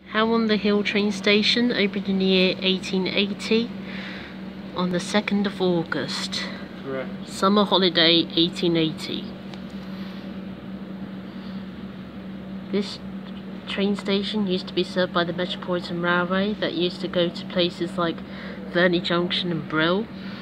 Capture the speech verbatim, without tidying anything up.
Harrow on the Hill train station opened in the year eighteen eighty on the second of August. Correct. Summer holiday eighteen eighty. This train station used to be served by the Metropolitan Railway that used to go to places like Verney Junction and Brill.